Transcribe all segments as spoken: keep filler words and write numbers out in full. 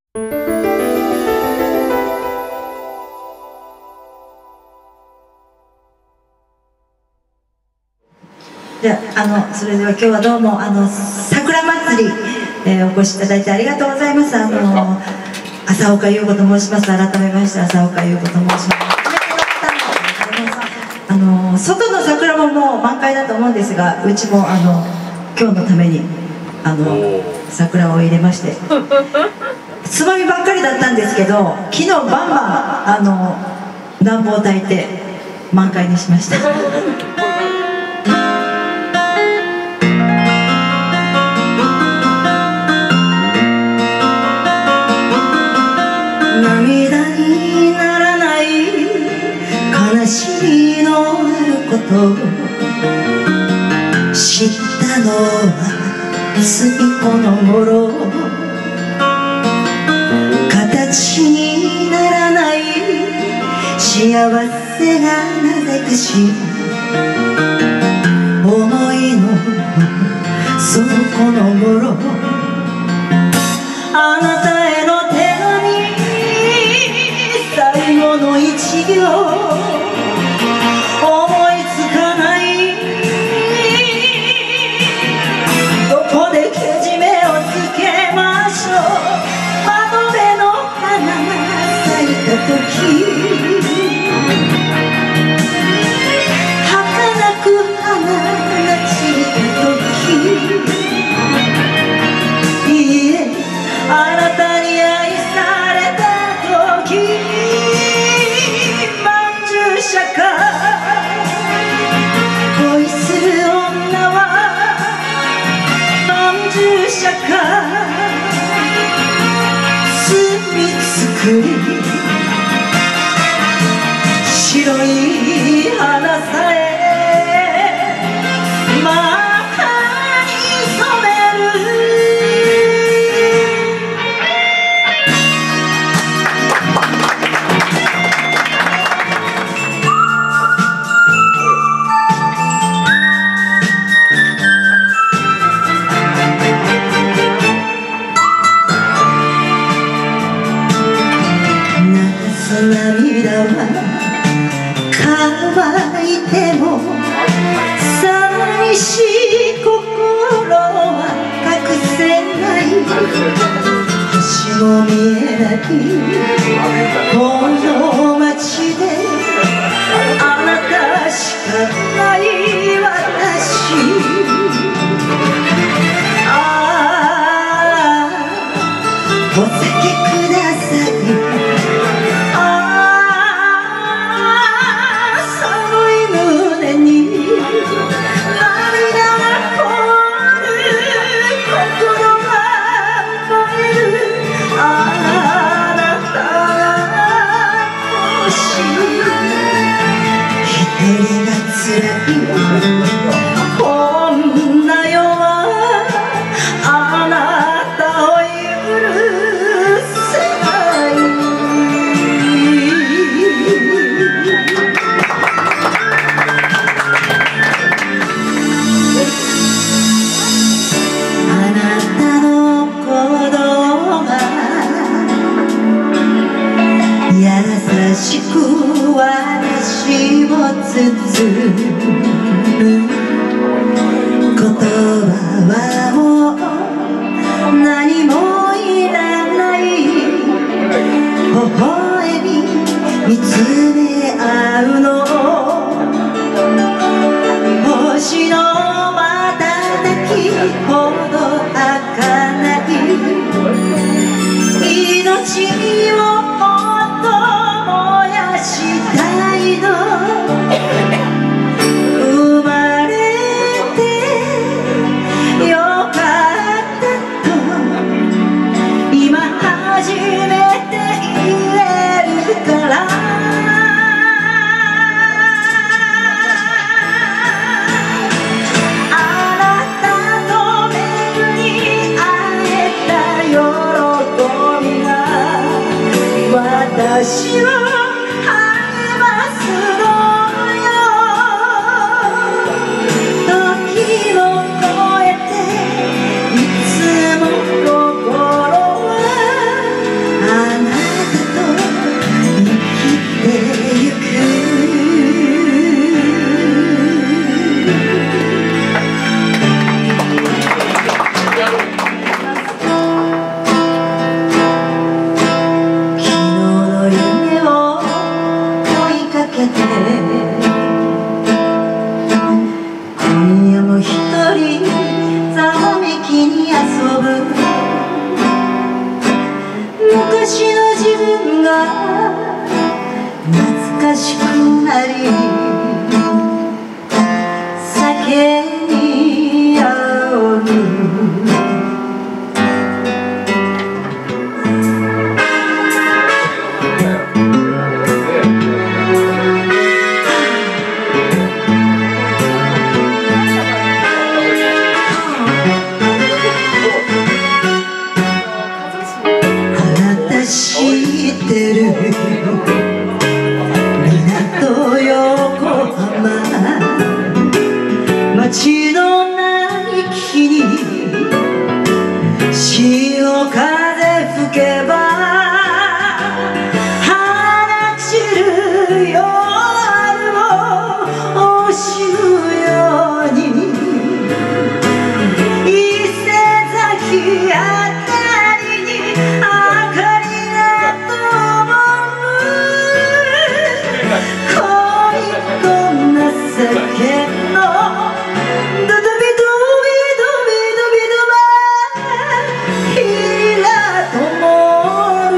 じゃあ、あのそれでは今日はどうもあの桜祭り、えー、お越しいただいてありがとうございます。あの浅岡優子と申します。改めまして浅岡優子と申します。あの外の桜ももう満開だと思うんですが、うちもあの今日のためにあの桜を入れましてつまみばっかりだったんですけど、昨日バンバンあの暖房を焚いて満開にしました。涙にならない悲しみのあることを知ったのはついこの頃、形にならない幸せがなぜかし思いのそこの頃、あなたへの最後の一行思いつかない、どこでけじめをつけましょう、窓辺の花が咲いた時、儚く花が散った時、いいえあなたに愛された時、恋する女はまんじゅうしゃか、住み作り白い花さえ真っ赤に染める。涙は乾いても寂しい心は隠せない、星も見えないこの街であなたしかない私、ああお酒ください、こんな世はあなたを許せない、あなたの鼓動が優しく私を包む、言葉はもう何もいらない、微笑み見つめ合うの、星の瞬きほど儚い、命をもっと燃やしたいの、私を励ますのよ、時を超えていつも心は知ってる港横浜街の並木に潮風吹けば放ちる夜を惜しむように伊勢崎あたりに明かりが灯る恋と情けのドドビドビドビドビドバ火が灯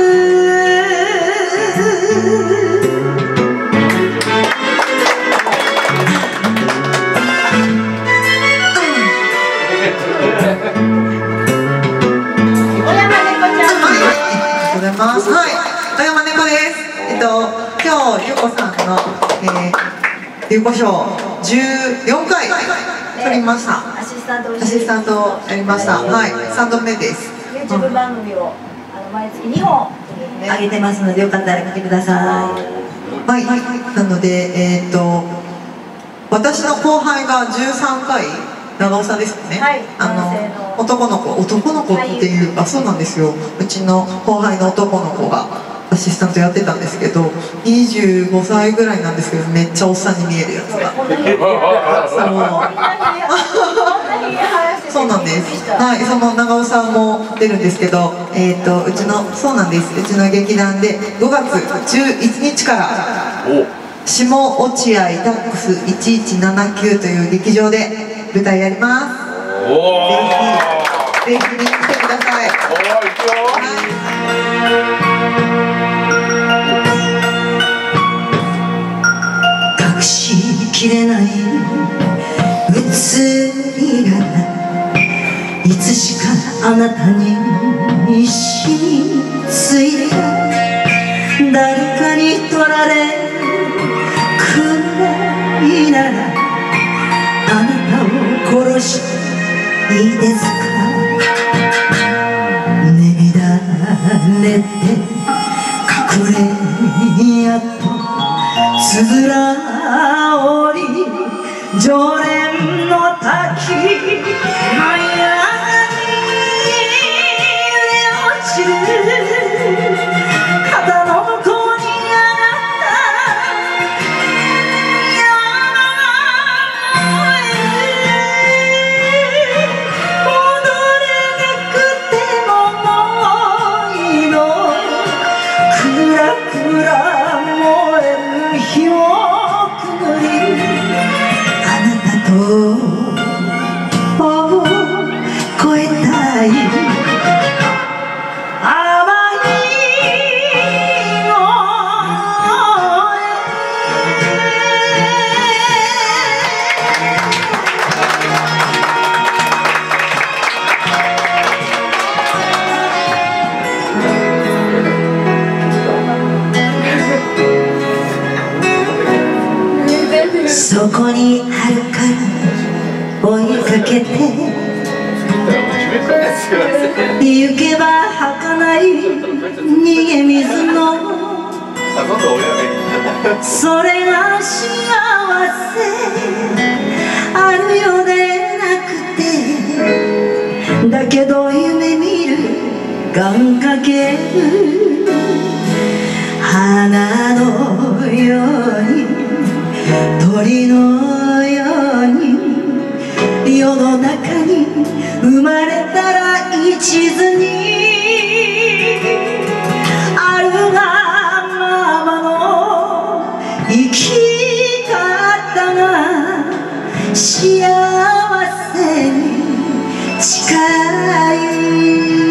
はい、富山猫です。えっと、今日、ゆうこさんの、えー、ゆうこ賞じゅうよんかい取りました。 アシスタントをアシスタントをやりました。はい、さんどめです。 YouTube 番組をあの毎月にほん上げてますので、よかったら見てください。 はい、なので、えっと、私の後輩がじゅうさんかい。長尾さんですよね。 はい、 あの男の子、男の子っていう、あ、そうなんですよ。うちの後輩の男の子がアシスタントやってたんですけど、にじゅうごさいぐらいなんですけど、めっちゃおっさんに見えるやつが。そうなんです。はい、その長尾さんも出るんですけど、えっとうちのそうなんです。うちの劇団でごがつじゅういちにちから下落合タックスいちいちななきゅうという劇場で舞台やります。ぜひぜひ見に来てください。 隠しきれない移りがいつしかあなたに染みついた。誰かに取られくらいならあなたを殺していいですか。ねびだれて隠れやっとつづら折り常連の滝のやに揺れ落ちる肩の向こうにあなた山が燃える。戻れなくてももういいの。くらくら燃える火をくぐりあなたとを越えたい。そこにあるから追いかけて行けば儚い逃げ水のそれが幸せあるようでなくてだけど夢見る願掛ける花のように鳥のように世の中に生まれたら一途にあるがままの生き方が幸せに近い。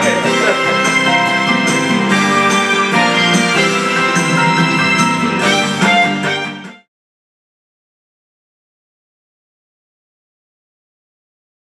メ